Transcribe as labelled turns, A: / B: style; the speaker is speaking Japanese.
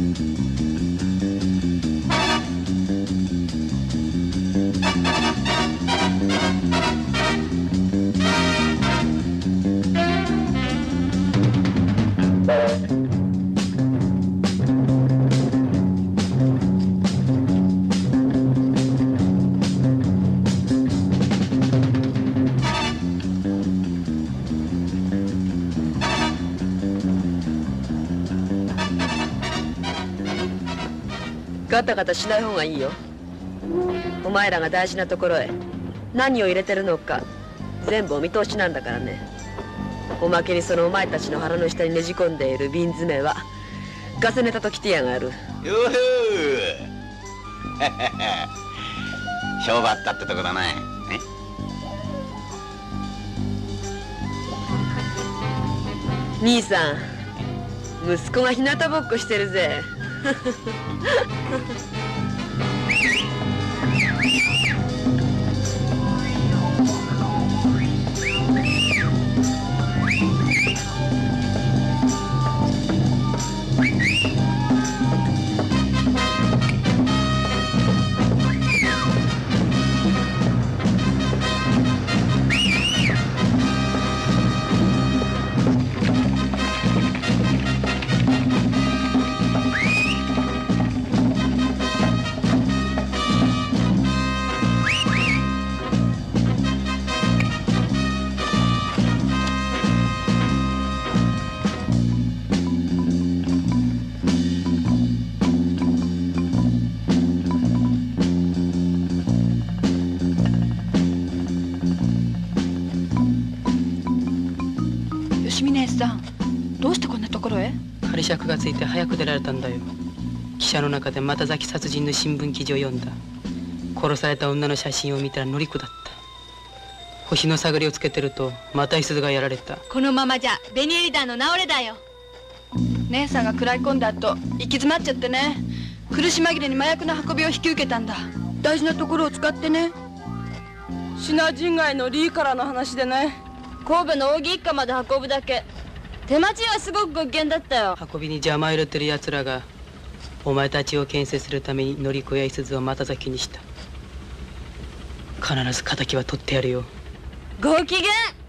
A: ガタガタしない方がいいよ。お前らが大事なところへ何を入れてるのか全部お見通しなんだからね。おまけにそのお前たちの腹の下にねじ込んでいる瓶詰めはガセネタと来てやがる。よふ
B: 商売ったってとこだな。
A: 兄さん、息子が日向ぼっこしてるぜ。
C: 仮釈がついて早く出られたんだよ。汽車の中で又崎殺人の新聞記事を読んだ。殺された女の写真を見たら乗り下った。星の探りをつけてるとまたいすずがやられた。
D: このままじゃベニエリダーの治れだよ。
E: 姉さんが食らい込んだ後行き詰まっちゃってね、苦し紛れに麻薬の運びを引き受けたんだ。大事なところを使ってね。シナ人街のリーからの話でね、
D: 神戸の扇一家まで運ぶだけ。手間賃はすごくご機嫌だったよ。
C: 運びに邪魔を入れてる奴らがお前たちを牽制するために典子やいすずを又崎にした。必ず敵は取ってやるよ。
D: ご機嫌。